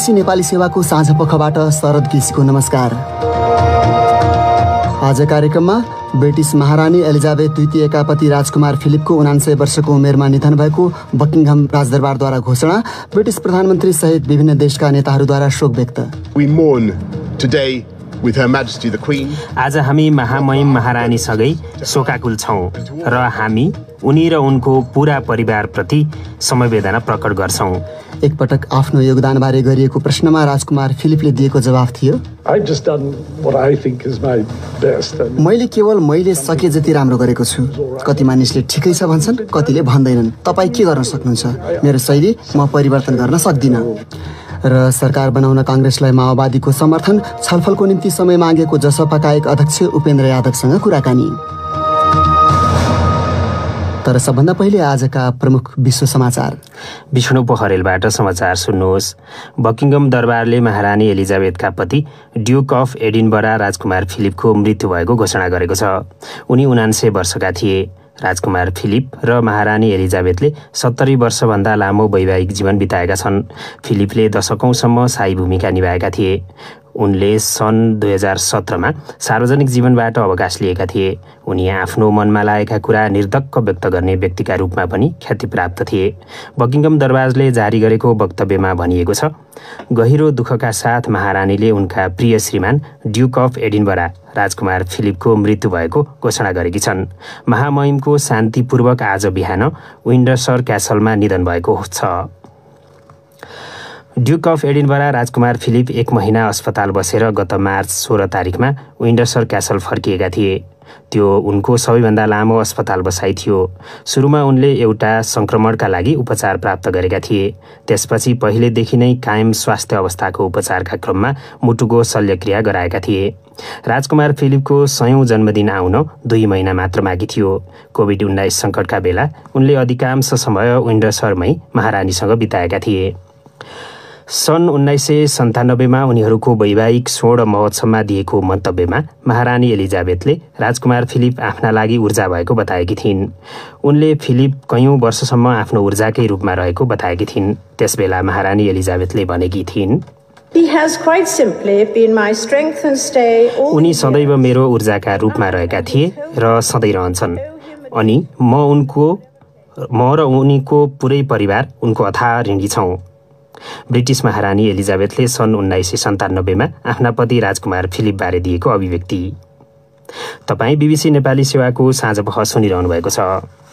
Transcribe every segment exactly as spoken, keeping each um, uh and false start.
BBC Nepali सेवाको साँझ पखबाट शरद केसीको नमस्कार। आज कार्यक्रममा ब्रिटिस महारानी एलिजाबेथ द्वितीयका पति राजकुमार फिलिपको उनान्सय वर्षको उमेरमा निधन भएको बकिङहम राजदरबारद्वारा घोषणा, ब्रिटिस प्रधानमन्त्री सहित विभिन्न देशका नेताहरूद्वारा शोक व्यक्त। We mourn today with Her Majesty the Queen. आज हामी महामहिम महारानीसँगै शोकाकुल छौँ र हामी उनी र उनको पूरा परिवारप्रति समवेदना प्रकट गर्छौँ। एकपटक आफ्नो योगदानबारे गरिएको प्रश्नमा राजकुमार फिलिपले दिएको जवाफ थियो, मैले केवल मैले सके जति राम्रो गरेको छु। कति मानिसले ठिकै छ भन्छन्, कतिले भन्दैनन्। तपाईँ के गर्न सक्नुहुन्छ? मेरो शैली म परिवर्तन गर्न सक्दिनँ। र सरकार बनाउन काङ्ग्रेसलाई माओवादीको समर्थन, छलफलको निम्ति समय मागेको जसपाका एक अध्यक्ष उपेन्द्र यादवसँग कुराकानी। तर सबभन्दा पहिले आजका प्रमुख विश्व समाचार। विष्णु पोखरेलबाट समाचार सुन्नुहोस्। बकिङहम दरबारले महारानी एलिजाबेथका पति ड्युक अफ एडिनबरा राजकुमार फिलिपको मृत्यु भएको घोषणा गरेको छ। उनी उनान्सय वर्षका थिए। राजकुमार फिलिप र महारानी एलिजाबेथले सत्तरी वर्षभन्दा लामो वैवाहिक जीवन बिताएका छन्। फिलिपले दशकौंसम्म शाही भूमिका निभाएका थिए। उनले सन् दुई हजार सत्रमा सार्वजनिक जीवनबाट अवकाश लिएका थिए। उनी आफ्नो मनमा लागेका कुरा निर्धक्क व्यक्त गर्ने व्यक्तिका रूपमा पनि ख्याति प्राप्त थिए। बकिङहम दरबारले जारी गरेको वक्तव्यमा भनिएको छ, गहिरो दुःखका साथ महारानीले उनका प्रिय श्रीमान ड्युक अफ एडिनबरा राजकुमार फिलिपको मृत्यु भएको घोषणा गरेकी छन्। महामहिमको शान्तिपूर्वक आज बिहान विन्डसर क्यासलमा निधन भएको छ। ड्युक अफ एडिनबरा राजकुमार फिलिप एक महिना अस्पताल बसेर गत मार्च सोह्र तारिकमा विन्डसर क्यासल फर्किएका थिए। त्यो उनको सबैभन्दा लामो अस्पताल बसाइ थियो। सुरुमा उनले एउटा सङ्क्रमणका लागि उपचार प्राप्त गरेका थिए। त्यसपछि पहिलेदेखि नै कायम स्वास्थ्य अवस्थाको उपचारका क्रममा मुटुको शल्यक्रिया गराएका थिए। राजकुमार फिलिपको सयौं जन्मदिन आउन दुई महिना मात्र बाँकी थियो। कोभिड उन्नाइस सङ्कटका बेला उनले अधिकांश समय विन्डसरमै महारानीसँग बिताएका थिए। सन् उन्नाइस सय सन्तानब्बेमा उनीहरूको वैवाहिक स्वर्ण महोत्सवमा दिएको मन्तव्यमा महारानी एलिजाबेथले राजकुमार फिलिप आफ्ना लागि ऊर्जा भएको बताएकी थिइन्। उनले फिलिप कैयौं वर्षसम्म आफ्नो ऊर्जाकै रूपमा रहेको बताएकी थिइन्। त्यसबेला महारानी एलिजाबेथले भनेकी थिइन्, उनी सदैव मेरो ऊर्जाका रूपमा रहेका थिए र सधैँ रहन्छन्। अनि म उनको म र उनीको पुरै परिवार उनको अथाह ऋणी छौँ। ब्रिटिस महारानी एलिजाबेथले सन् उन्नाइस सय सन्तानब्बेमा आफ्ना पति राजकुमार फिलिपबारे दिएको अभिव्यक्ति। तपाईँ बीबीसी नेपाली सेवाको साँझ पख सुनिरहनु भएको छ।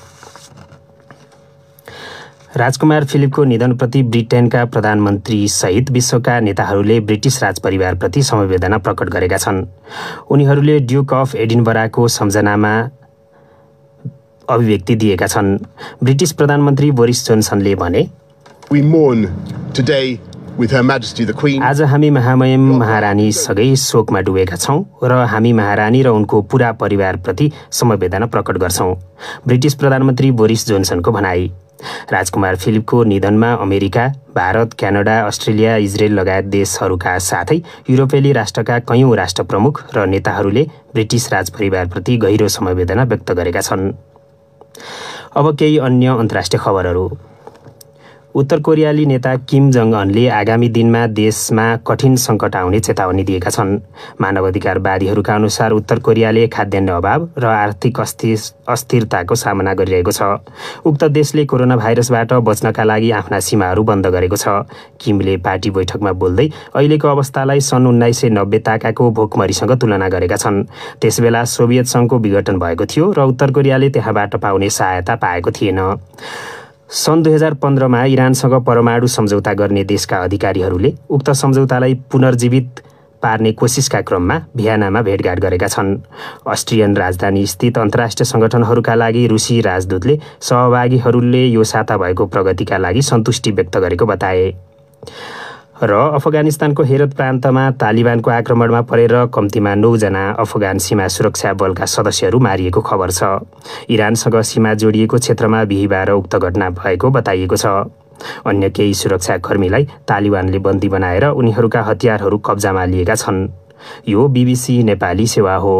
राजकुमार फिलिपको निधनप्रति ब्रिटेनका प्रधानमन्त्री सहित विश्वका नेताहरूले ब्रिटिस राजपरिवारप्रति समवेदना प्रकट गरेका छन्। उनीहरूले ड्युक अफ एडिनबराको सम्झनामा अभिव्यक्ति दिएका छन्। ब्रिटिस प्रधानमन्त्री बोरिस जोन्सनले भने, We mourn today with Her Majesty the Queen. आज हामी महामहिम महारानीसँगै शोकमा डुबेका छौँ र हामी महारानी र उनको पूरा परिवारप्रति समवेदना प्रकट गर्छौँ। ब्रिटिस प्रधानमन्त्री बोरिस जोन्सनको भनाई। राजकुमार फिलिपको निधनमा अमेरिका, भारत, क्यानाडा, अस्ट्रेलिया, इजरायल लगायत देशहरूका साथै युरोपेली राष्ट्रका कैयौं राष्ट्र प्रमुख र नेताहरूले ब्रिटिस राजपरिवारप्रति गहिरो समवेदना व्यक्त गरेका छन्। अब केही अन्य अन्तर्राष्ट्रिय खबरहरू। उत्तर कोरियाली नेता किम जङ अनले आगामी दिनमा देशमा कठिन सङ्कट आउने चेतावनी दिएका छन्। मानवाधिकारवादीहरूका अनुसार उत्तर कोरियाले खाद्यान्न अभाव र आर्थिक अस्थिर अस्थिरताको सामना गरिरहेको छ। उक्त देशले कोरोना भाइरसबाट बच्नका लागि आफ्ना सीमाहरू बन्द गरेको छ। किमले पार्टी बैठकमा बोल्दै अहिलेको अवस्थालाई सन् उन्नाइस सय नब्बे ताकाको भोकमरीसँग तुलना गरेका छन्। त्यसबेला सोभियत सङ्घको विघटन भएको थियो र उत्तर कोरियाले त्यहाँबाट पाउने सहायता पाएको थिएन। सन् दुई हजार पन्ध्रमा इरानसँग परमाणु सम्झौता गर्ने देशका अधिकारीहरूले उक्त सम्झौतालाई पुनर्जीवित पार्ने कोसिसका क्रममा भियनामा भेटघाट गरेका छन्। अस्ट्रियन राजधानी स्थित अन्तर्राष्ट्रिय सङ्गठनहरूका लागि रुसी राजदूतले सहभागीहरूले यो साता भएको प्रगतिका लागि सन्तुष्टि व्यक्त गरेको बताए। र अफगानिस्तानको हेरत प्रान्तमा तालिबानको आक्रमणमा परेर कम्तीमा नौजना अफगान सीमा सुरक्षा बलका सदस्यहरू मारिएको खबर छ। इरानसँग सीमा जोडिएको क्षेत्रमा बिहिबार उक्त घटना भएको बताइएको छ। अन्य केही सुरक्षाकर्मीलाई तालिबानले बन्दी बनाएर उनीहरूका हतियारहरू कब्जामा लिएका छन्। यो बीबीसी नेपाली सेवा हो।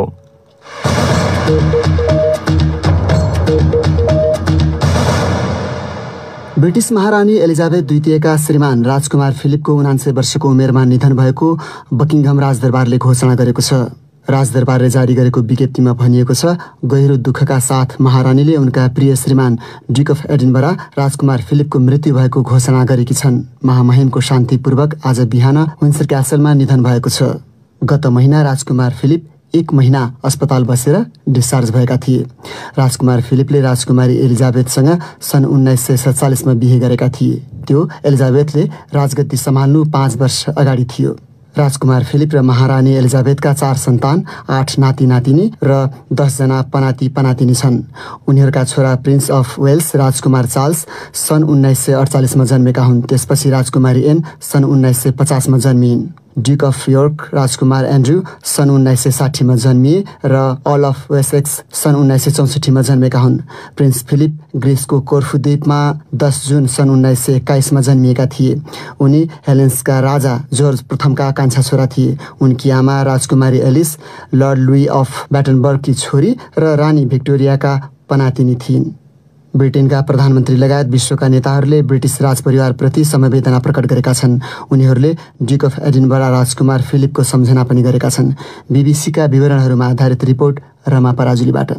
ब्रिटिस महारानी एलिजाबेथ द्वितीयका श्रीमान राजकुमार फिलिपको उनान्सय वर्षको उमेरमा निधन भएको बकिङहम राजदरबारले घोषणा गरेको छ। राजदरबारले जारी गरेको विज्ञप्तिमा भनिएको छ, गहिरो दुःखका साथ महारानीले उनका प्रिय श्रीमान ड्युक अफ एडिनबरा राजकुमार फिलिपको मृत्यु भएको घोषणा गरेकी छन्। महामहिमको शान्तिपूर्वक आज बिहान विन्सर क्यासलमा निधन भएको छ। गत महिना राजकुमार फिलिप एक महिना अस्पताल बसेर डिस्चार्ज भएका थिए। राजकुमार फिलिपले राजकुमारी एलिजाबेथसँग सन् उन्नाइस सय सत्तालिसमा बिहे गरेका थिए। त्यो एलिजाबेथले राजगद्दी सम्हाल्नु पाँच वर्ष अगाडि थियो। राजकुमार फिलिप र महारानी एलिजाबेथका चार सन्तान, आठ नाति नातिनी र दसजना पनाति पनातिनी छन्। उनीहरूका छोरा प्रिन्स अफ वेल्स राजकुमार चार्ल्स सन् उन्नाइस सय अडचालिसमा जन्मेका हुन्। त्यसपछि राजकुमारी एन सन् उन्नाइस सय पचासमा जन्मिइन्। ड्युक अफ योर्क राजकुमार एन्ड्रयू सन् उन्नाइस सय साठीमा जन्मिए र अर्ल अफ वेसेक्स सन् उन्नाइस सय चौसठीमा जन्मेका हुन्। प्रिन्स फिलिप ग्रिसको कोर्फु द्वीपमा दस जुन सन् उन्नाइस सय एक्काइसमा जन्मिएका थिए। उनी हेलेन्सका राजा जर्ज प्रथमका कान्छा छोरा थिए। उनकी आमा राजकुमारी एलिस लर्ड लुई अफ ब्याटनबर्गकी छोरी र रानी भिक्टोरियाका पनातिनी थिइन्। ब्रिटेनका प्रधानमन्त्री लगायत विश्वका नेताहरूले ब्रिटिस राजपरिवारप्रति समवेदना प्रकट गरेका छन्। उनीहरूले ड्युक अफ एडिनबरा राजकुमार फिलिपको सम्झना पनि गरेका छन्। बीबीसीका विवरणहरूमा आधारित रिपोर्ट रमा पराजुलीबाट।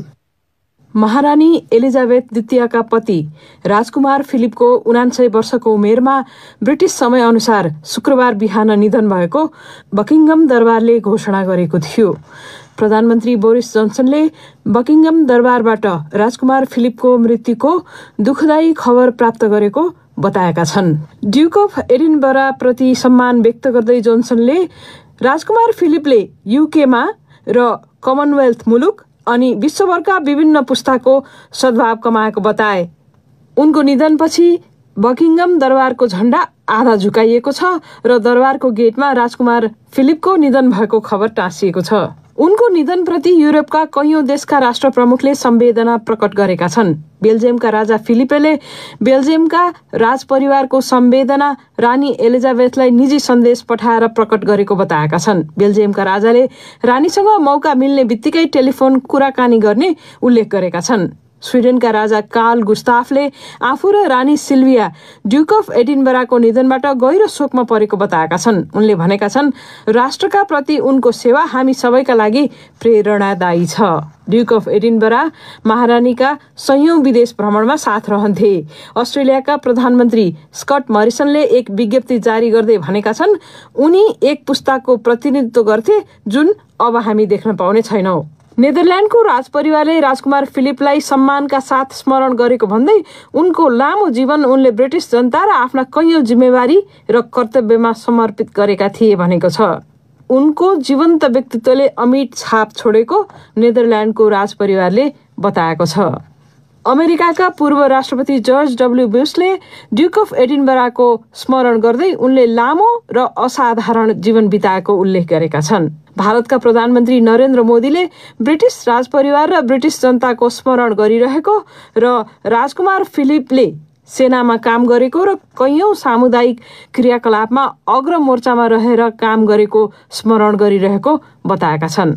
महारानी एलिजाबेथ द्वितीयका पति राजकुमार फिलिपको उनान्सय वर्षको उमेरमा ब्रिटिस समयअनुसार शुक्रबार बिहान निधन भएको बकिङहम दरबारले घोषणा गरेको थियो। प्रधानमन्त्री बोरिस जोन्सनले बकिङहम दरबारबाट राजकुमार फिलिपको मृत्युको दुःखदायी खबर प्राप्त गरेको बताएका छन्। ड्युक अफ एडिनबरा प्रति सम्मान व्यक्त गर्दै जोन्सनले राजकुमार फिलिपले युकेमा र कमनवेल्थ मुलुक अनि विश्वभरका विभिन्न पुस्ताको सद्भाव कमाएको बताए। उनको निधनपछि बकिङहम दरबारको झण्डा आधा झुकाइएको छ र दरबारको गेटमा राजकुमार फिलिपको निधन भएको खबर टाँसिएको छ। उनको निधनप्रति युरोपका कैयौं देशका राष्ट्र प्रमुखले संवेदना प्रकट गरेका छन्। बेल्जियमका राजा फिलिपेले बेल्जियमका राजपरिवारको संवेदना रानी एलिजाबेथलाई निजी सन्देश पठाएर प्रकट गरेको बताएका छन्। बेल्जियमका राजाले रानीसँग मौका मिल्ने बित्तिकै टेलिफोन कुराकानी गर्ने उल्लेख गरेका छन्। स्विडेनका राजा कार्ल गुस्ताफले आफू र रानी सिल्भिया ड्युक अफ एडिनबराको निधनबाट गहिरो शोकमा परेको बताएका छन्। उनले भनेका छन्, राष्ट्रका प्रति उनको सेवा हामी सबैका लागि प्रेरणादायी छ। ड्युक अफ एडिनबरा महारानीका सयौं विदेश भ्रमणमा साथ रहन्थे। अस्ट्रेलियाका प्रधानमन्त्री स्कट मरिसनले एक विज्ञप्ति जारी गर्दै भनेका छन्, उनी एक पुस्ताको प्रतिनिधित्व गर्थे जुन अब हामी देख्न पाउने छैनौं। नेदरल्यान्डको राजपरिवारले राजकुमार फिलिपलाई सम्मानका साथ स्मरण गरेको भन्दै उनको लामो जीवन उनले ब्रिटिस जनता र आफ्ना कैयौं जिम्मेवारी र कर्तव्यमा समर्पित गरेका थिए भनेको छ। उनको जीवन्त व्यक्तित्वले अमिट छाप छोडेको नेदरल्यान्डको राजपरिवारले बताएको छ। अमेरिकाका पूर्व राष्ट्रपति जर्ज डब्ल्यू बुशले ड्युक अफ एडिनबराको स्मरण गर्दै उनले लामो र असाधारण जीवन बिताएको उल्लेख गरेका छन्। भारतका प्रधानमन्त्री नरेन्द्र मोदीले ब्रिटिस राजपरिवार र ब्रिटिस जनताको स्मरण गरिरहेको र राजकुमार फिलिपले सेनामा काम गरेको र कैयौं सामुदायिक क्रियाकलापमा अग्र मोर्चामा रहेर काम गरेको स्मरण गरिरहेको बताएका छन्।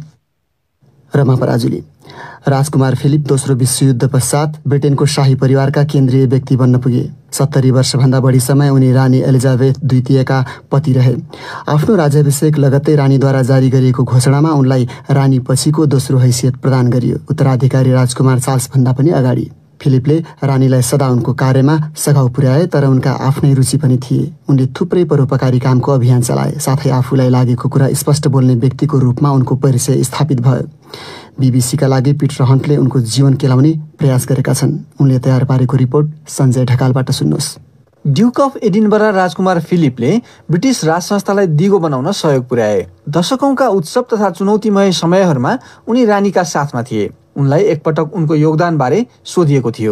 रमा पराजुली। राजकुमार फिलिप दोस्रो विश्वयुद्ध पश्चात ब्रिटेनको शाही परिवारका केन्द्रीय व्यक्ति बन्न पुगे। सत्तरी वर्षभन्दा बढी समय उनी रानी एलिजाबेथ द्वितीयका पति रहे। आफ्नो राज्याभिषेक लगत्तै रानीद्वारा जारी गरिएको घोषणामा उनलाई रानी पछिको दोस्रो हैसियत प्रदान गरियो, उत्तराधिकारी राजकुमार चार्ल्स भन्दा पनि अगाडि। फिलिपले रानीलाई सदा उनको कार्यमा सघाउ पुर्याए, तर उनका आफ्नै रुचि पनि थिए। उनले थुप्रै परोपकारी कामको अभियान चलाए, साथै आफूलाई लागेको कुरा स्पष्ट बोल्ने व्यक्तिको रूपमा उनको परिचय स्थापित भयो। बीबीसीका लागि पिटर हन्टले उनको जीवन केलाउने प्रयास गरेका छन्। उनले तयार पारेको रिपोर्ट सञ्जय ढकालबाट सुन्नुहोस्। ड्युक अफ एडिनबरा राजकुमार फिलिपले ब्रिटिस राज संस्थालाई दिगो बनाउन सहयोग पुर्याए। दशकौंका उत्सव तथा चुनौतीमय समयहरूमा उनी रानीका साथमा थिए। उनलाई एकपटक उनको योगदानबारे सोधिएको थियो।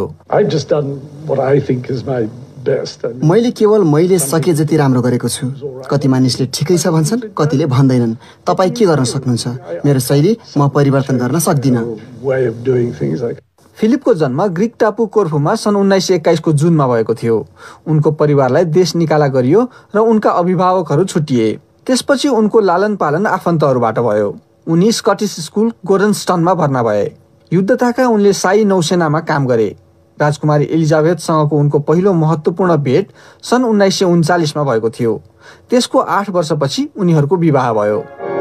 मैले केवल मैले सके जति राम्रो गरेको छु। कति मानिसले ठिकै छ भन्छन्, कतिले भन्दैनन्। तपाईँ के गर्न सक्नुहुन्छ? मेरो शैली म परिवर्तन गर्न सक्दिनँ। फिलिपको जन्म ग्रिक टापु कोर्फुमा सन् उन्नाइस सय एक्काइसको जुनमा भएको थियो। उनको परिवारलाई देश निकाला गरियो र उनका अभिभावकहरू छुट्टिए। त्यसपछि उनको लालन पालन आफन्तहरूबाट भयो। उनी स्कटिस स्कुल गोर्डनस्टनमा भर्ना भए। युद्धताका उनले शाही नौसेनामा काम गरे। राजकुमारी एलिजाबेथसँगको उनको पहिलो महत्त्वपूर्ण भेट सन् उन्नाइस सय उन्चालिसमा भएको थियो। त्यसको आठ वर्षपछि उनीहरूको विवाह भयो।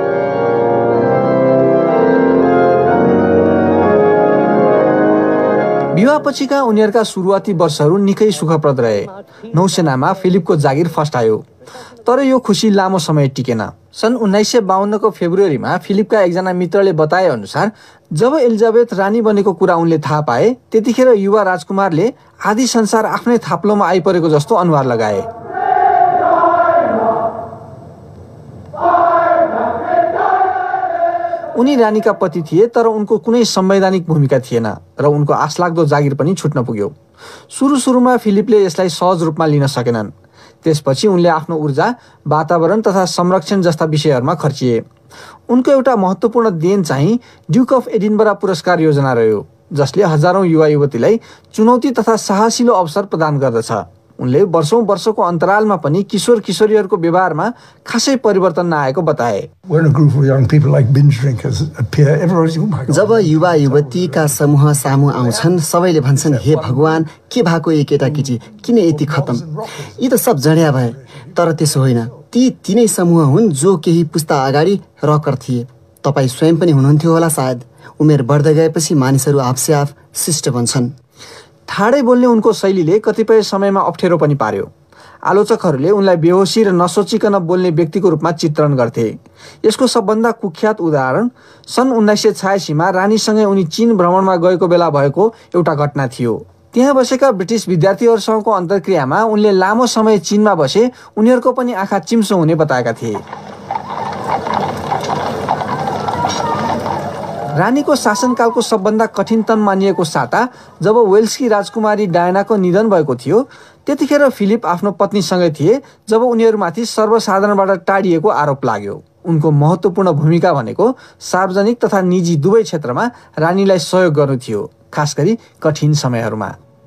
विवाहपछिका उनीहरूका सुरुवाती वर्षहरू निकै सुखप्रद रहे। नौसेनामा फिलिपको जागिर फस्टायो, तर यो खुसी लामो समय टिकेन। सन् उन्नाइस सय बाहन्नको फेब्रुअरीमा फिलिपका एकजना मित्रले बताए अनुसार जब एलिजाबेथ रानी बनेको कुरा उनले थाहा पाए, त्यतिखेर युवा राजकुमारले आधी संसार आफ्नै थाप्लोमा आइपरेको जस्तो अनुहार लगाए। उनी रानीका पति थिए, तर उनको कुनै संवैधानिक भूमिका थिएन र उनको आशलाग्दो जागिर पनि छुट्न पुग्यो। सुरु सुरुमा फिलिपले यसलाई सहज रूपमा लिन सकेनन्। त्यसपछि उनले आफ्नो ऊर्जा, वातावरण तथा संरक्षण जस्ता विषयहरूमा खर्चिए। उनको एउटा महत्त्वपूर्ण देन चाहिँ ड्युक अफ एडिनबरा पुरस्कार योजना रह्यो, जसले हजारौं युवा युवतीलाई चुनौती तथा साहसिलो अवसर प्रदान गर्दछ। उनले वर्षौं वर्षको अन्तरालमा पनि किशोर किशोरीहरूको व्यवहारमा खासै परिवर्तन नआएको बताए। जब युवा युवतीका समूह सामु आउँछन्, सबैले भन्छन्, हे भगवान, के भएको यो केटाकेटी, किन यति खतम, यी त सब जड्या भए। तर त्यसो होइन, ती तिनै समूह हुन् जो केही पुस्ता अगाडि रकर थिए। तपाईँ स्वयं पनि हुनुहुन्थ्यो होला सायद। उमेर बढ्दै गएपछि मानिसहरू आफसे आफ शिष्ट बन्छन्। ठाडै बोल्ने उनको शैलीले कतिपय समयमा अप्ठ्यारो पनि पार्यो। आलोचकहरूले उनलाई बेहोसी र नसोचिकन बोल्ने व्यक्तिको रूपमा चित्रण गर्थे। यसको सबभन्दा कुख्यात उदाहरण सन् उन्नाइस सय छयासीमा रानीसँगै उनी चीन भ्रमणमा गएको बेला भएको एउटा घटना थियो। त्यहाँ बसेका ब्रिटिस विद्यार्थीहरूसँगको अन्तर्क्रियामा उनले लामो समय चीनमा बसे उनीहरूको पनि आँखा चिम्सो हुने बताएका थिए। रानीको शासनकालको सबभन्दा कठिनतम मानिएको साता जब वेल्सकी राजकुमारी डायनाको निधन भएको थियो, त्यतिखेर फिलिप आफ्नो पत्नीसँगै थिए जब उनीहरूमाथि सर्वसाधारणबाट टाढिएको आरोप लाग्यो। उनको महत्त्वपूर्ण भूमिका भनेको सार्वजनिक तथा निजी दुवै क्षेत्रमा रानीलाई सहयोग गर्नु थियो, खास गरी कठिन समयहरूमा।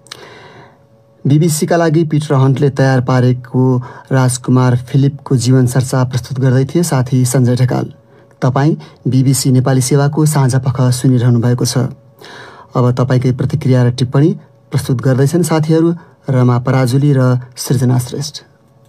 बीबीसीका लागि पिटर हन्टले तयार पारेको राजकुमार फिलिपको जीवन चर्चा प्रस्तुत गर्दै थिए साथी सञ्जय ढकाल। तपाईँ बीबीसी नेपाली सेवाको साँझ पख सुनिरहनु भएको छ। अब तपाईँकै प्रतिक्रिया र टिप्पणी प्रस्तुत गर्दैछन् साथीहरू रमा पराजुली र सृजना श्रेष्ठ।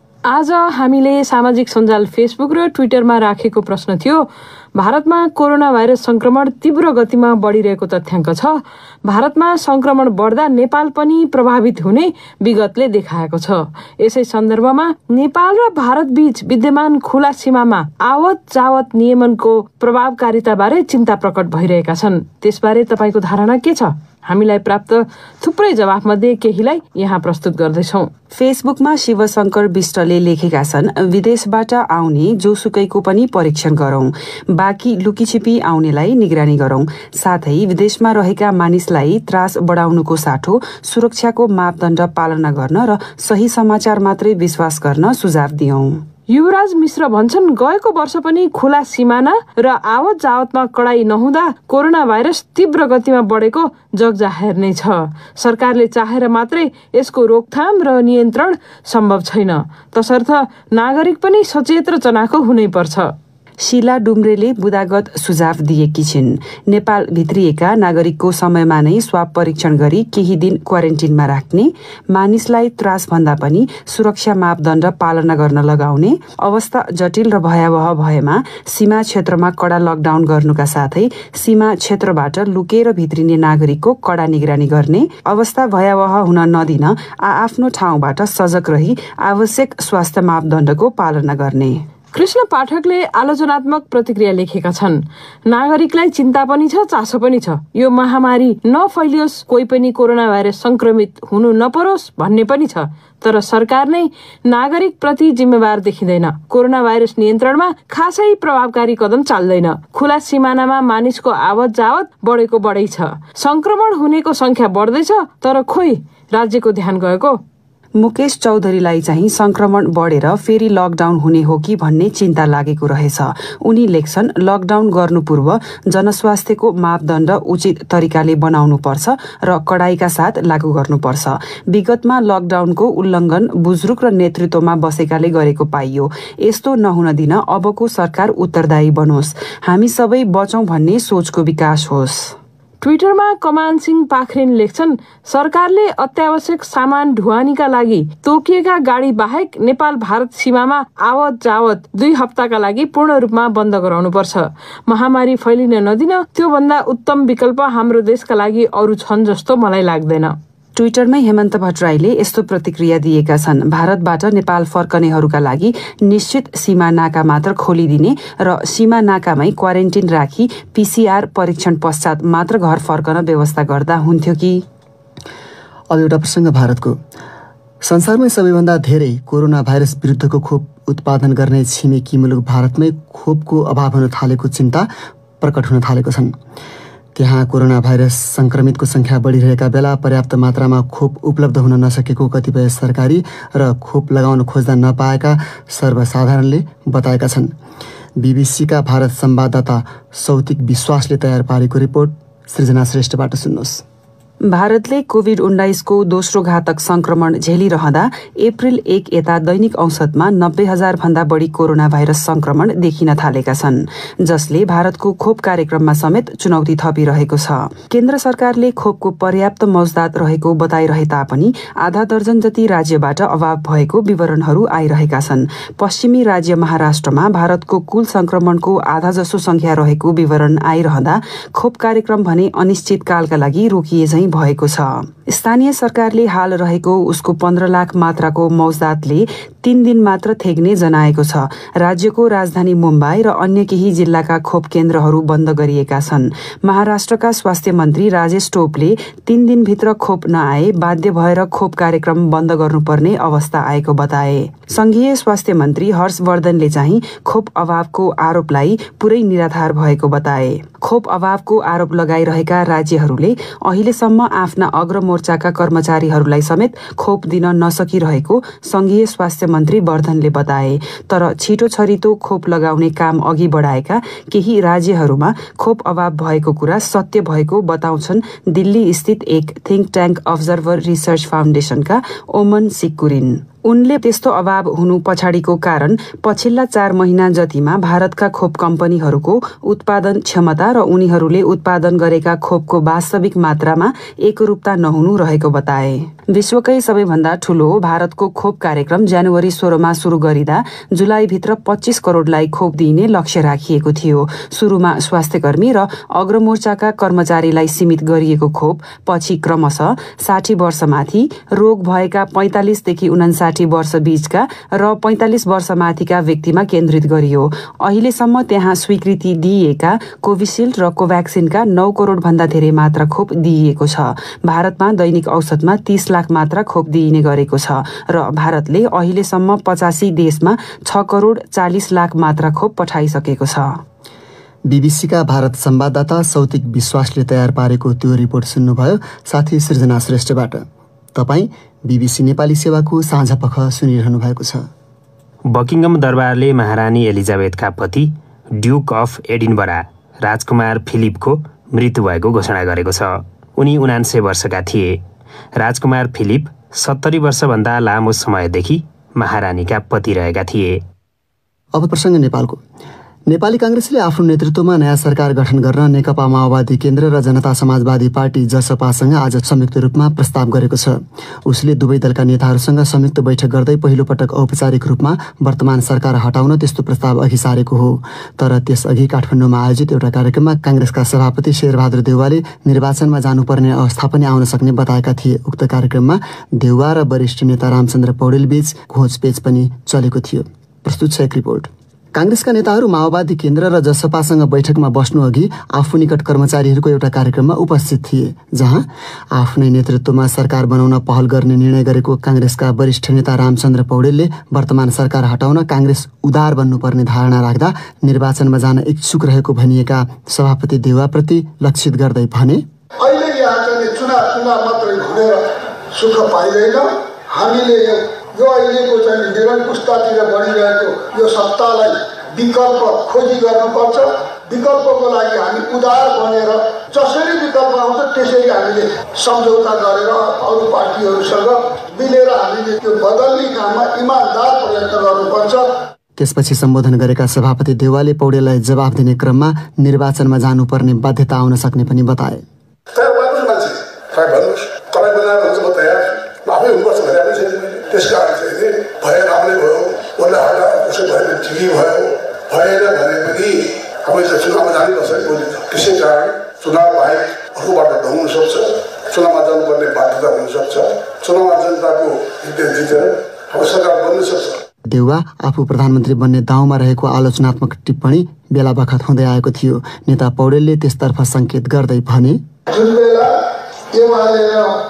आज हामीले सामाजिक सञ्जाल फेसबुक र ट्विटरमा राखेको प्रश्न थियो, भारतमा कोरोना भाइरस संक्रमण तीव्र गतिमा बढिरहेको तथ्याङ्क छ। भारतमा संक्रमण बढ्दा नेपाल पनि प्रभावित हुने विगतले देखाएको छ। यसै सन्दर्भमा नेपाल र भारत बीच विद्यमान खुला सीमामा आवत जावत नियमनको प्रभावकारिताबारे चिन्ता प्रकट भइरहेका छन्। त्यसबारे तपाईँको धारणा के छ? हामीलाई प्राप्त थुप्रै जवाफमध्ये केहीलाई यहाँ प्रस्तुत गर्दैछौँ। फेसबुकमा शिवशंकर विष्टले लेखेका छन्, विदेशबाट आउने जोसुकैको पनि परीक्षण गरौं, बाँकी लुकीछिपी आउनेलाई निगरानी गरौं, साथै विदेशमा रहेका मानिसलाई त्रास बढाउनुको साटो सुरक्षाको मापदण्ड पालना गर्न र सही समाचार मात्रै विश्वास गर्न सुझाव दियौं। युवराज मिश्र भन्छन्, गएको वर्ष पनि खुला सिमाना र आवत जावतमा कडाई नहुँदा कोरोना भाइरस तीव्र गतिमा बढेको जगजाहेर नै छ। सरकारले चाहेर मात्रै यसको रोकथाम र नियन्त्रण सम्भव छैन, तसर्थ नागरिक पनि सचेत र चनाखो हुनै पर्छ। शीला डुम्रेले बुदागत सुझाव दिएकी छिन्। नेपाल भित्रिएका नागरिकको समयमा नै स्वाब परीक्षण गरी केही दिन क्वारेन्टिनमा राख्ने, मानिसलाई त्रास भन्दा पनि सुरक्षा मापदण्ड पालना गर्न लगाउने, अवस्था जटिल र भयावह भएमा सीमा क्षेत्रमा कडा लकडाउन गर्नुका साथै सीमा क्षेत्रबाट लुकेर भित्रिने नागरिकको कडा निगरानी गर्ने, अवस्था भयावह हुन नदिन आआफ्नो ठाउँबाट सजग रही आवश्यक स्वास्थ्य मापदण्डको पालना गर्ने। कृष्ण पाठकले आलोचनात्मक प्रतिक्रिया लेखेका छन्, नागरिकलाई चिन्ता पनि छ, चासो पनि छ। यो महामारी नफैलियोस्, कोही पनि कोरोना भाइरस संक्रमित हुनु नपरोस् भन्ने पनि छ, तर सरकार नै नागरिक प्रति जिम्मेवार देखिँदैन। कोरोना भाइरस नियन्त्रणमा खासै प्रभावकारी कदम चाल्दैन। खुला सिमानामा मानिसको आवत जावत बढेको बढै छ, संक्रमण हुनेको संख्या बढ्दैछ, तर खोइ राज्यको ध्यान गएको। मुकेश चौधरीलाई चाहिँ संक्रमण बढेर फेरि लकडाउन हुने हो कि भन्ने चिन्ता लागेको रहेछ। उनी लेख्छन्, लकडाउन गर्नु पूर्व जनस्वास्थ्यको मापदण्ड उचित तरिकाले बनाउनु पर्छ र कडाइका साथ लागू गर्नुपर्छ। विगतमा लकडाउनको उल्लङ्घन बुजुर्ग र नेतृत्वमा बसेकाले गरेको पाइयो। यस्तो नहुन दिन अबको सरकार उत्तरदायी बनोस्, हामी सबै बचौं भन्ने सोचको विकास होस्। ट्विटरमा कमान सिंह पाखरिन लेख्छन्, सरकारले अत्यावश्यक सामान ढुवानीका लागि तोकिएका गाडी बाहेक नेपाल भारत सीमामा आवत जावत दुई हप्ताका लागि पूर्ण रूपमा बन्द गराउनुपर्छ। महामारी फैलिन नदिन त्योभन्दा उत्तम विकल्प हाम्रो देशका लागि अरू छन् जस्तो मलाई लाग्दैन। ट्विटरमै हेमन्त भट्टराईले यस्तो प्रतिक्रिया दिएका छन्। भारतबाट नेपाल फर्कनेहरूका लागि निश्चित सीमा नाका मात्र खोलिदिने र सीमा नाकामै क्वारेन्टिन राखी पीसीआर परीक्षण पश्चात मात्र घर फर्कन व्यवस्था गर्दा हुन्थ्यो कि। अब एउटा प्रसङ्ग भारतको। संसारमै सबैभन्दा धेरै कोरोना भाइरस विरुद्धको खोप उत्पादन गर्ने छिमेकी मुलुक भारतमै खोपको अभाव हुन थालेको चिन्ता प्रकट हुन थालेको छन्। त्यहाँ कोरोना भाइरस संक्रमितको संख्या बढिरहेका बेला पर्याप्त मात्रामा खोप उपलब्ध हुन नसकेको कतिपय सरकारी र खोप लगाउन खोज्दा नपाएका सर्वसाधारणले बताएका छन्। बीबीसीका भारत संवाददाता सौतिक विश्वासले तयार पारेको रिपोर्ट सृजना श्रेष्ठबाट सुन्नुहोस्। भारतले कोभिड उन्नाइसको दोस्रो घातक संक्रमण झेलिरहँदा अप्रिल एक यता दैनिक औसतमा नब्बे हजार भन्दा बढी कोरोना भाइरस संक्रमण देखिन थालेका छन्, जसले भारतको खोप कार्यक्रममा समेत चुनौती थपिरहेको छ। केन्द्र सरकारले खोपको पर्याप्त मौजदात रहेको बताइरहे तापनि आधा दर्जन जति राज्यबाट अभाव भएको विवरणहरू आइरहेका छन्। पश्चिमी राज्य महाराष्ट्रमा भारतको कुल संक्रमणको आधा जसो संख्या रहेको विवरण आइरहँदा खोप कार्यक्रम भने अनिश्चितकालका लागि रोकिए झैं भएको छ। स्थानीय सरकारले हाल रहेको उसको पन्ध्र लाख मात्राको मौजदातले तीन दिन मात्र थेग्ने जनाएको छ। राज्यको राजधानी मुम्बई र अन्य केही जिल्लाका खोप केन्द्रहरू बन्द गरिएका छन्। महाराष्ट्रका स्वास्थ्य मन्त्री राजेश टोपले तीन दिनभित्र खोप नआए बाध्य भएर खोप कार्यक्रम बन्द गर्नुपर्ने अवस्था आएको बताए। संघीय स्वास्थ्य मन्त्री हर्षवर्धनले चाहिँ खोप अभावको आरोपलाई पुरै निराधार भएको बताए। खोप अभावको आरोप लगाइरहेका राज्यहरूले अहिलेसम्म आफ्ना अग्रमोर्चाका कर्मचारीहरूलाई समेत खोप दिन नसकिरहेको संघीय स्वास्थ्य मन्त्री वर्धनले बताए। तर छिटो छरितो खोप लगाउने काम अघि बढाएका केही राज्यहरूमा खोप अभाव भएको कुरा सत्य भएको बताउँछन् दिल्ली स्थित एक थिङ्क ट्याङ्क अब्जर्भर रिसर्च फाउन्डेसनका ओमन सिक्कुरिन। उनले त्यस्तो अभाव हुनु पछाडिको कारण पछिल्ला चार महिना जतिमा भारतका खोप कम्पनीहरूको उत्पादन क्षमता र उनीहरूले उत्पादन गरेका खोपको वास्तविक मात्रामा एकरूपता नहुनु रहेको बताए। विश्वकै सबैभन्दा ठूलो भारतको खोप कार्यक्रम जनवरी सोह्रमा सुरु गरिँदा जुलाईभित्र पच्चीस करोडलाई खोप दिइने लक्ष्य राखिएको थियो। सुरुमा स्वास्थ्यकर्मी र अग्रमोर्चाका कर्मचारीलाई सीमित गरिएको खोप पछि क्रमशः साठी वर्षमाथि, रोग भएका पैंतालिसदेखि उनासाठी वर्ष बीचका र पैंतालिस वर्षमाथिका व्यक्तिमा केन्द्रित गरियो। अहिलेसम्म त्यहाँ स्वीकृति दिइएका कोभिसिल्ड र कोभ्याक्सिनका नौ करोड भन्दा धेरै मात्रा खोप दिइएको छ। भारतमा दैनिक औसतमा तीस लाख मात्रा खोप दिइने गरेको छ र भारतले अहिलेसम्म पचासी देशमा छ करोड चालिस लाख मात्रा खोप पठाइसकेको छ। बीबीसीका भारत संवाददाता सौतिक विश्वासले तयार पारेको त्यो रिपोर्ट सुन्नुभयो साथी सृजना श्रेष्ठबाट। तपाईँ बीबीसी नेपाली सेवाको साँझपख सुनिरहनु भएको छ। बकिङम दरबारले महारानी एलिजाबेथका पति ड्युक अफ एडिनबरा राजकुमार फिलिपको मृत्यु भएको घोषणा गरेको छ। उनी उनान्सय वर्षका थिए। राजकुमार फिलिप सत्तरी वर्षभन्दा लामो समयदेखि महारानीका पति रहेका थिए। अब प्रसङ्ग नेपालको। नेपाली कांग्रेसले आफ्नो नेतृत्वमा नयाँ सरकार गठन गर्न नेकपा माओवादी केन्द्र र जनता समाजवादी पार्टी जसपासँग आज संयुक्त रूपमा प्रस्ताव गरेको छ। उसले दुवै दलका नेताहरूसँग संयुक्त बैठक गर्दै पहिलो पटक औपचारिक रूपमा वर्तमान सरकार हटाउन त्यस्तो प्रस्ताव अघि सारेको हो। तर त्यसअघि काठमाडौँमा आयोजित एउटा कार्यक्रममा कांग्रेसका सभापति शेरबहादुर देउवाले निर्वाचनमा जानुपर्ने अवस्था पनि आउन सक्ने बताएका थिए। उक्त कार्यक्रममा देउवा र वरिष्ठ नेता रामचन्द्र पौडेल बीच घोचपेच पनि चलेको थियो। प्रस्तुत छ एक रिपोर्ट। कांग्रेसका नेताहरू माओवादी केन्द्र र जसपासँग बैठकमा बस्नु अघि आफू निकट कर्मचारीहरूको एउटा कार्यक्रममा उपस्थित थिए, जहाँ आफ्नै नेतृत्वमा सरकार बनाउन पहल गर्ने निर्णय गरेको कांग्रेसका वरिष्ठ नेता रामचन्द्र पौडेलले वर्तमान सरकार हटाउन कांग्रेस उदार बन्नुपर्ने धारणा राख्दा निर्वाचनमा जान इच्छुक रहेको भनिएका सभापति देउवाप्रति लक्षित गर्दै भने, अहिले यहाँ चाहिँ चुनाव चुनाव मात्रै भनेर सुख पाइदैन। हामीले यो अहिलेको चाहिँ निरङ्कुशतातिर बढिरहेको यो सत्तालाई विकल्प खोजी गर्नुपर्छ। विकल्पको लागि हामी उदार बनेर जसरी विकल्प आउँछ त्यसरी हामीले सम्झौता गरेर अरू पार्टीहरूसँग मिलेर हामीले त्यो बदल्ने काममा इमानदार प्रयत्न गर्नुपर्छ। त्यसपछि सम्बोधन गरेका सभापति देउवाले पौडेललाई जवाफ दिने क्रममा निर्वाचनमा जानुपर्ने बाध्यता आउन सक्ने पनि बताए। तयार मात्र मान्छे तपाईँ भन्नुहोस्, तपाईँ बनाएर हुन्छ म तयार छु, आफै हुनुपर्छ भने पनि छैन मैले। त्यस कारण चाहिँ भए राम्रै भयो, उसलाई हटा उसो भयो भने ठिकै भयो, भएन भने पनि हामीले त चुनावमा जानुपर्छ नि भोलि। त्यसै कारण चुनाव बाहेक अर्को बाटो नहुन सक्छ, चुनावमा जानुपर्ने बाध्यता हुनसक्छ, चुनावमा जनताको हित जितेर अब सरकार बन्न सक्छ। देउवा आफू प्रधानमन्त्री बन्ने दाउमा रहेको आलोचनात्मक टिप्पणी बेला बखत हुँदै आएको थियो। नेता पौडेलले त्यसतर्फ सङ्केत गर्दै भने, जुन बेला एमाले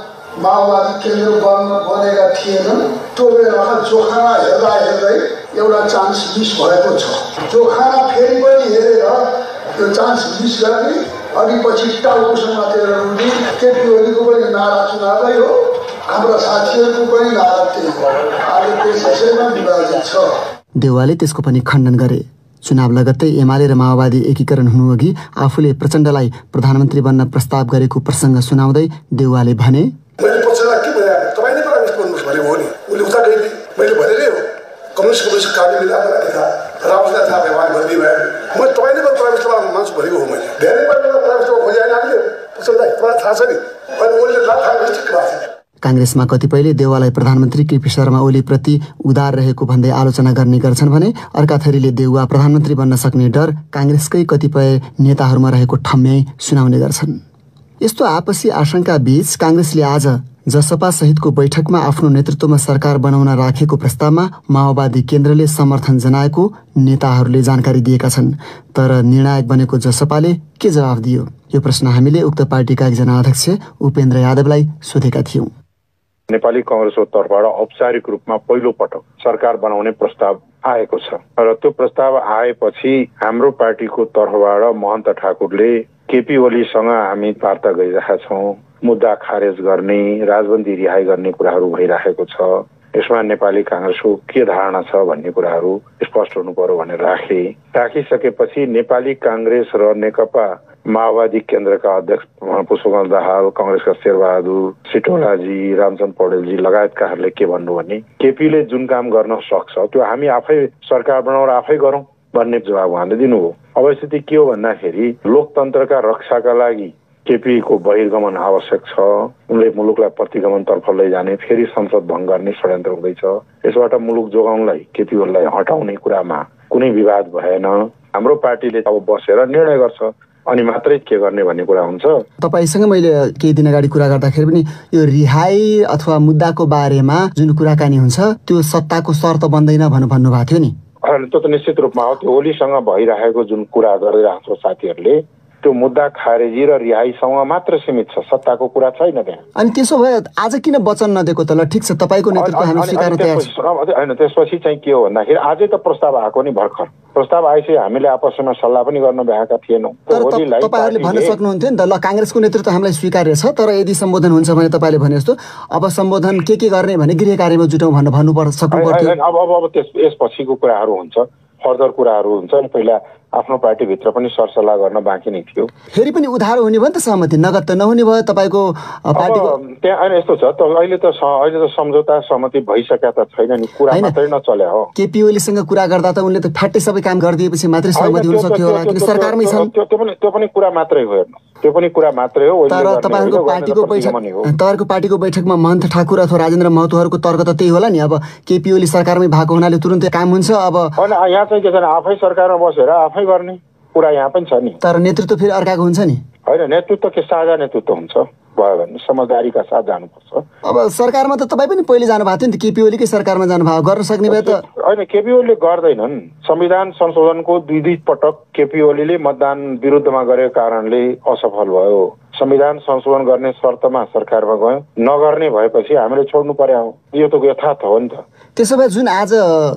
माओवादी केन्द्र बन्न बनेका थिएनन् त्यो बेलामा जोखाना हेर्दा हेर्दै एउटा चान्स मिस भएको छ। जोखाना फेरि पनि हेरेर त्यो चान्स मिस गर्ने अनि पछि टाउको समातेर उनी केपी ओलीको पनि नारा चुनावै हो, हाम्रा साथीहरूको पनि नारा त्यही हो। आज त्यस विषयमा विभाजित छ। देउवाले त्यसको पनि खण्डन गरे। चुनाव लगत्तै एमाले र माओवादी एकीकरण हुनुअघि आफूले प्रचण्डलाई प्रधानमन्त्री बन्न प्रस्ताव गरेको प्रसङ्ग सुनाउँदै देउवाले भने, मैले प्रचण्डलाई के भने तपाईँ नै प्रधानमन्त्री बन्नुहोस् भने हो नि, उसले उता गइदिए। मैले भनेरै हो कम्युनिस्ट कम्युनिस्ट कार्य मिलाएर राखेको थाहा राम्रोसँग थाहा भयो, उहाँ भनिदिनु भयो। म तपाईँ नै प्रधानमन्त्रीमा मान्छु भनेको हो। मैले धेरै पल्ट प्रधानमन्त्रीमा खोजिआएन हामीले प्रचण्डलाई, तपाईँलाई थाहा छ नि। अनि उसले थाहा थाहा ठिक भएको छ। काङ्ग्रेसमा कतिपयले देउवालाई प्रधानमन्त्री केपी शर्मा ओलीप्रति उदार रहेको भन्दै आलोचना गर्ने गर्छन् भने अर्का थरीले देउवा प्रधानमन्त्री बन्न सक्ने डर काङ्ग्रेसकै कतिपय नेताहरूमा रहेको ठम्याइ सुनाउने गर्छन्। यस्तो आपसी आशंका बीच काङ्ग्रेसले आज जसपा सहितको बैठकमा आफ्नो नेतृत्वमा सरकार बनाउन राखेको प्रस्तावमा माओवादी केन्द्रले समर्थन जनाएको नेताहरूले जानकारी दिएका छन्। तर निर्णायक बनेको जसपाले के जवाफ दियो, यो प्रश्न हामीले उक्त पार्टीका एकजना अध्यक्ष उपेन्द्र यादवलाई सोधेका थियौं। नेपाली कांग्रेसको तर्फबाट औपचारिक रूपमा पहिलो पटक सरकार बनाउने प्रस्ताव आएको छ र त्यो प्रस्ताव आएपछि हाम्रो पार्टीको तर्फबाट महन्त ठाकुरले केपी ओलीसँग हामी वार्ता गरिरहेका छौँ, मुद्दा खारेज गर्ने, राजबन्दी रिहाई गर्ने कुराहरू भइरहेको छ। यसमा नेपाली कांग्रेसको के धारणा छ भन्ने कुराहरू स्पष्ट हुनु पर्यो भनेर राखे। राखिसकेपछि नेपाली कांग्रेस र नेकपा माओवादी केन्द्रका अध्यक्ष पुष्पकमल दाहाल, कांग्रेसका शेरबहादुर सिटोलाजी, रामचन्द्र पौडेलजी लगायतकाहरूले के भन्नु भने केपीले जुन काम गर्न सक्छ त्यो हामी आफै सरकार बनाएर आफै गरौँ भन्ने जवाब उहाँले दिनुभयो। अब स्थिति के हो भन्दाखेरि लोकतन्त्रका रक्षाका लागि केपी को बहिर्गमन आवश्यक छ। उनले मुलुकलाई प्रतिगमनतर्फ लैजाने, फेरि संसद भङ्ग गर्ने षड्यन्त्र हुँदैछ। यसबाट मुलुक जोगाउनलाई केपी ओलीलाई हटाउने कुरामा कुनै विवाद भएन। हाम्रो पार्टीले अब बसेर निर्णय गर्छ अनि मात्रै के गर्ने भन्ने कुरा हुन्छ। तपाईसँग मैले केही दिन अगाडि कुरा गर्दाखेरि पनि यो रिहाई अथवा मुद्दाको बारेमा जुन कुराकानी हुन्छ त्यो सत्ताको शर्त बन्दैन भनेर भन्नुभएको थियो नि। त्यो त निश्चित रूपमा हो। त्यो ओलीसँग भइरहेको जुन कुरा गरिरहेको छ साथीहरूले, त्यो मुद्दा खारेजी र रिहाईसँग मात्र सीमित छ, सत्ताको कुरा छैन त्यहाँ। अनि त्यसो भए आज किन वचन नदिएको त? ल ठिक छ, तपाईँको नेतृत्व हामी स्वीकार्न तयार छौँ। होइन, त्यसपछि चाहिँ के हो भन्दाखेरि आजै त प्रस्ताव आएको नि भर्खर। प्रस्ताव आएपछि हामीले आपसमा सल्लाह पनि गर्न भ्याएका थिएनौँ। तपाईँहरूले भन्न सक्नुहुन्थ्यो नि त, ल काङ्ग्रेसको नेतृत्व हामीलाई स्वीकार्य छ, तर यदि सम्बोधन हुन्छ भने तपाईँले भने जस्तो अब सम्बोधन के के गर्ने भने गृह कार्यमा जुटौँ भनेर भन्नुपर्छ सक्नु पर्थ्यो। अब अब अब त्यस यसपछिको कुराहरू हुन्छ, फर्दर कुराहरू हुन्छ नि। पहिला आफ्नो पार्टीभित्र पनि सरसल्लाह गर्न बाँकी नै थियो। फेरि पनि उधारो हुने भयो नि त सहमति, नगद त नहुने भयो तपाईँको पार्टीको। त्यहाँ अहिले यस्तो छ त, अहिले त अहिले त सम्झौता सहमति भइसकेका त छैन नि, कुरा मात्रै नचल्या हो। केपी ओलीसँग कुरा गर्दा त उनले त फ्याट्टै सबै काम गरिदिएपछि मात्रै सहमति हुन सक्यो होला, किन सरकारमै छन्। त्यो पनि त्यो पनि कुरा मात्रै हो, हेर्नु त्यो पनि कुरा मात्रै हो। तर तपाईँहरूको पार्टीको बैठक तपाईँहरूको पार्टीको बैठकमा महन्त ठाकुर अथवा राजेन्द्र महतोहरूको तर्क त त्यही होला नि, अब केपी ओली सरकारमै भएको हुनाले तुरुन्तै काम हुन्छ। अब होइन, यहाँ चाहिँ के छ भने आफै सरकारमा बसेर आफै गर्ने कुरा यहाँ पनि छ नि। तर नेतृत्व फेरि अर्काको हुन्छ नि। होइन, नेतृत्व के साझा नेतृत्व हुन्छ, भयो भने समझदारीका साथ जानुपर्छ। अब सरकारमा त तपाईँ पनि पहिले जानुभएको थियो नि त, केपी ओलीकै सरकारमा जानुभयो, गर्न सक्ने भए त। होइन, केपी ओलीले गर्दैनन्। संविधान संशोधनको दुई दुई पटक केपी ओलीले मतदान विरुद्धमा गरेको कारणले असफल भयो। संविधान संशोधन गर्ने शर्तमा सरकारमा गयो, नगर्ने भएपछि हामीले छोड्नु पर्यो। यो त यथार्थ हो नि त। त्यसो भए जुन आज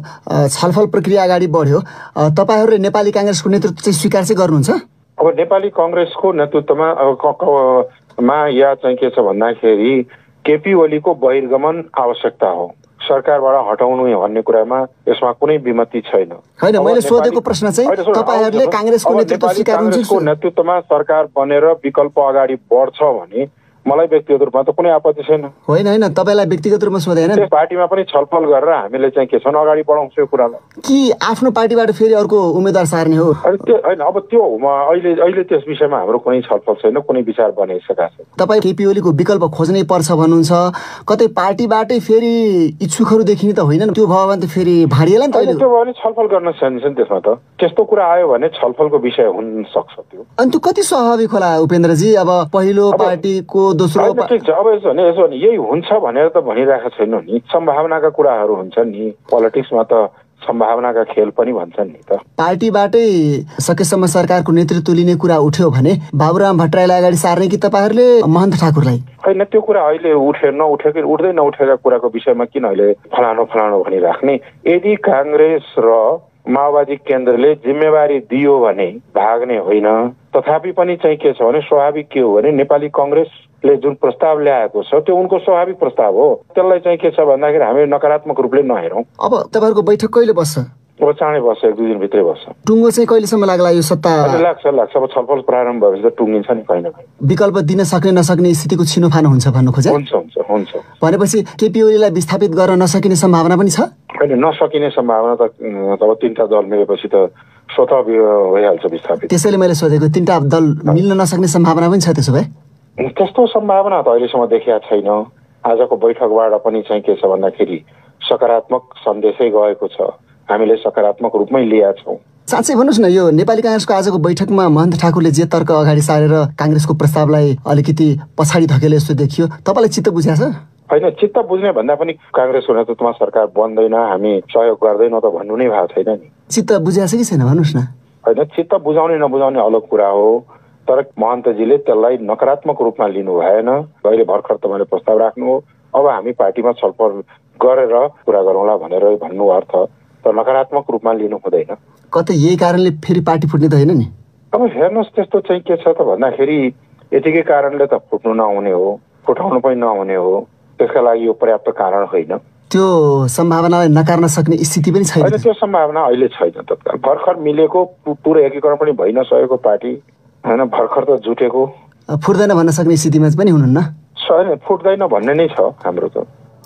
छलफल प्रक्रिया अगाडि बढ्यो, तपाईँहरूले नेपाली काङ्ग्रेसको नेतृत्व चाहिँ स्वीकार चाहिँ गर्नुहुन्छ? अब नेपाली काङ्ग्रेसको नेतृत्वमा मा या चाहिँ के छ भन्दाखेरि केपी ओलीको बहिर्गमन आवश्यकता हो, सरकारबाट हटाउनु भन्ने कुरामा यसमा कुनै विमति छैन। होइन, मैले सोधेको प्रश्न चाहिँ तपाईँहरूले काङ्ग्रेसको नेतृत्व स्वीकार काङ्ग्रेसको नेतृत्वमा सरकार बनेर विकल्प अगाडि बढ्छ भने मलाई व्यक्तिगत रूपमा त कुनै आपत्ति छैन। होइन होइन तपाईँलाई व्यक्तिगत रूपमा सोधेन, पार्टीमा पनि छलफल गरेर हामीले चाहिँ के छन् अगाडि बढाउँछौँ यो कुरालाई। कि आफ्नो पार्टीबाट फेरि अर्को उम्मेदवार सार्ने हो? त्यो होइन, अब त्यो अहिले अहिले त्यस विषयमा हाम्रो कुनै छलफल छैन, कुनै विचार बनाइसकेका छैन। तपाईँ केपी ओलीको विकल्प खोज्नै पर्छ भन्नुहुन्छ, कतै पार्टीबाटै फेरि इच्छुकहरू देखिने त होइन? त्यो भयो भने त फेरि भाडिएला नि त। त्यो भयो भने छलफल गर्न सकिन्छ नि त्यसमा त। त्यस्तो कुरा आयो भने छलफलको विषय हुन सक्छ त्यो। अनि त्यो कति स्वाभाविक होला उपेन्द्रजी? अब पहिलो पार्टीको दोस्रो ठिक छ, अब यसो भने यसो भने यही हुन्छ भनेर त भनिरहेको छैन नि, सम्भावनाका कुराहरू हुन्छन् नि, पोलिटिक्समा त सम्भावनाका खेल पनि भन्छन् नि त। पार्टीबाटै सकेसम्म सरकारको नेतृत्व लिने कुरा उठ्यो भने बाबुराम भट्टराईलाई अगाडि सार्ने कि तपाईँहरूले महन्त ठाकुरलाई? होइन, त्यो कुरा अहिले उठे नउठेको उठ्दै नउठेका कुराको विषयमा किन अहिले फलानो फलानो भनिराख्ने? यदि काङ्ग्रेस र माओवादी केन्द्रले जिम्मेवारी दियो भने भाग्ने होइन। तथापि पनि चाहिँ के छ भने स्वाभाविक के हो भने नेपाली काङ्ग्रेसले जुन प्रस्ताव ल्याएको छ त्यो उनको स्वाभाविक प्रस्ताव हो। त्यसलाई चाहिँ के छ भन्दाखेरि हामी नकारात्मक रूपले नहेरौँ। अब तपाईँहरूको बैठक कहिले बस्छ? अब चाँडै बस्छ, एक दुई दिनभित्रै बस्छ। टुङ्गो चाहिँ कहिलेसम्म लाग्ला यो सत्ता? लाग्छ लाग्छ अब छलफल प्रारम्भ भएपछि त टुङ्गिन्छ नि कहीँ न कहीँ। विकल्प दिन सक्ने नसक्ने स्थितिको छिनोफानो हुन्छ भन्नु खोजे? हुन्छ हुन्छ हुन्छ। भनेपछि केपी ओलीलाई विस्थापित गर्न नसकिने सम्भावना पनि छ? होइन, नसकिने सम्भावना त अब तिनवटा दल मिलेपछि त स्वतः भइहाल्छ विस्थापित। त्यसैले मैले सोधेको, तिनवटा दल मिल्न नसक्ने सम्भावना पनि छ? त्यसो भए त्यस्तो सम्भावना त अहिलेसम्म देखिया छैन। आजको बैठकबाट पनि चाहिँ के छ भन्दाखेरि सकारात्मक सन्देशै गएको छ, हामीले सकारात्मक रूपमै लिएका छौँ। साँच्चै भन्नुहोस् न, यो नेपाली काङ्ग्रेसको आजको बैठकमा महन्त ठाकुरले जे तर्क अगाडि सारेर काङ्ग्रेसको प्रस्तावलाई अलिकति पछाडि धकेले जस्तो देखियो, तपाईँलाई चित्त बुझ्या छ? होइन, चित्त बुझ्ने भन्दा पनि काङ्ग्रेसको नेतृत्वमा सरकार बन्दैन, हामी सहयोग गर्दैनौँ त भन्नु नै भएको छैन नि। चित्त बुझ्या छ कि छैन भन्नुहोस् न? होइन, चित्त बुझाउने नबुझाउने अलग कुरा हो, तर महन्तजीले त्यसलाई नकारात्मक रूपमा लिनु भएन। अहिले भर्खर तपाईँले प्रस्ताव राख्नु हो, अब हामी पार्टीमा छलफल गरेर कुरा गरौँला भनेर भन्नु अर्थ, तर नकारात्मक रूपमा लिनु हुँदैन। कतै यही कारणले फेरि पार्टी फुट्ने त होइन नि? अब हेर्नुहोस्, त्यस्तो चाहिँ के छ त भन्दाखेरि यतिकै कारणले त फुट्नु नहुने हो, फुटाउनु पनि नहुने हो, त्यसका लागि यो पर्याप्त कारण होइन। त्यो सम्भावनालाई नकार्न सक्ने स्थिति पनि छैन? त्यो सम्भावना अहिले छैन तत्काल। भर्खर मिलेको, पुरै एकीकरण पनि भइ नसकेको पार्टी होइन, भर्खर त जुटेको, फुट्दैन भन्न सक्ने स्थितिमा पनि हुनुहुन्न? छैन, फुट्दैन भन्ने नै छ हाम्रो त।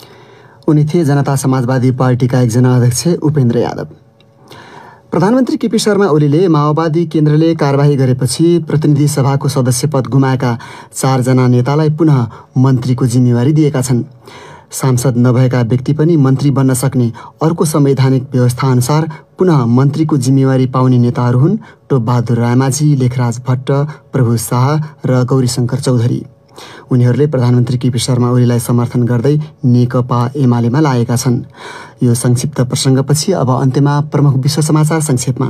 उनी थिए जनता समाजवादी पार्टीका एकजना अध्यक्ष उपेन्द्र यादव। प्रधानमन्त्री केपी शर्मा ओलीले माओवादी केन्द्रले कारबाही गरेपछि प्रतिनिधि सभाको सदस्य पद गुमाएका चारजना नेतालाई पुनः मन्त्रीको जिम्मेवारी दिएका छन्। सांसद नभएका व्यक्ति पनि मन्त्री बन्न सक्ने अर्को संवैधानिक व्यवस्था अनुसार पुनः मन्त्रीको जिम्मेवारी पाउने नेताहरू हुन् टोपबहादुर रायमाझी, लेखराज भट्ट, प्रभु शाह र गौरीशङ्कर चौधरी। उनीहरूले प्रधानमन्त्री केपी शर्मा ओलीलाई समर्थन गर्दै नेकपा एमालेमा लागेका छन्। यो संक्षिप्त प्रसङ्गपछि अब अन्त्यमा प्रमुख विश्व समाचार संक्षेपमा।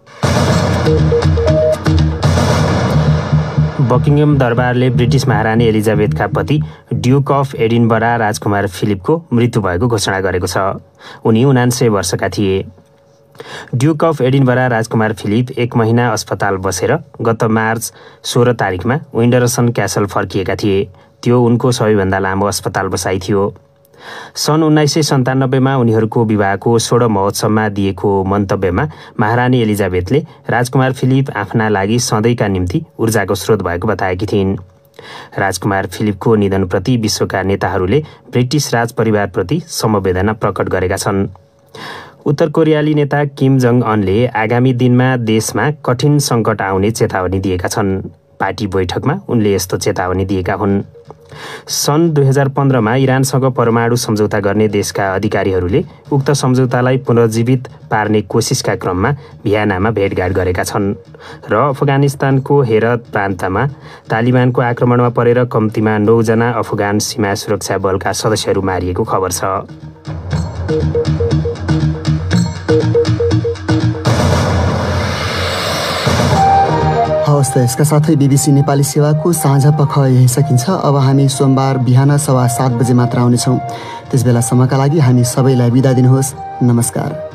बकिङम दरबारले ब्रिटिस महारानी एलिजाबेथका पति ड्युक अफ एडिनबरा राजकुमार फिलिपको मृत्यु भएको घोषणा गरेको छ। उनी उनान्सय वर्षका थिए। ड्युक अफ एडिनबरा राजकुमार फिलिप एक महिना अस्पताल बसेर गत मार्च सोह्र तारिकमा विन्डरसन क्यासल फर्किएका थिए। त्यो उनको सबैभन्दा लामो अस्पताल बसाइ थियो। सन् उन्नाइस सय सन्तानब्बेमा उनीहरूको विवाहको स्वर्ण महोत्सवमा दिएको मन्तव्यमा महारानी एलिजाबेथले राजकुमार फिलिप आफ्ना लागि सधैँका निम्ति ऊर्जाको स्रोत भएको बताएकी थिइन्। राजकुमार फिलिपको निधनप्रति विश्वका नेताहरूले ब्रिटिस राज परिवारप्रति समवेदना प्रकट गरेका छन्। उत्तर कोरियाली नेता किम जोङ अनले आगामी दिनमा देशमा कठिन सङ्कट आउने चेतावनी दिएका छन्। पार्टी बैठकमा उनले यस्तो चेतावनी दिएका हुन्। सन् दुई हजार पन्ध्रमा इरानसँग परमाणु सम्झौता गर्ने देशका अधिकारीहरूले उक्त सम्झौतालाई पुनर्जीवित पार्ने कोसिसका क्रममा भियनामा भेटघाट गरेका छन् र अफगानिस्तानको हेरत प्रान्तमा तालिबानको आक्रमणमा परेर कम्तीमा नौजना अफगान सीमा सुरक्षा बलका सदस्यहरू मारिएको खबर छ। हवस् त, यसका साथै बिबिसी नेपाली सेवाको साँझ पख यही सकिन्छ। अब हामी सोमबार बिहान सवा सात बजे मात्र आउनेछौँ। त्यसबेलासम्मका लागि हामी सबैलाई बिदा दिनुहोस्। नमस्कार।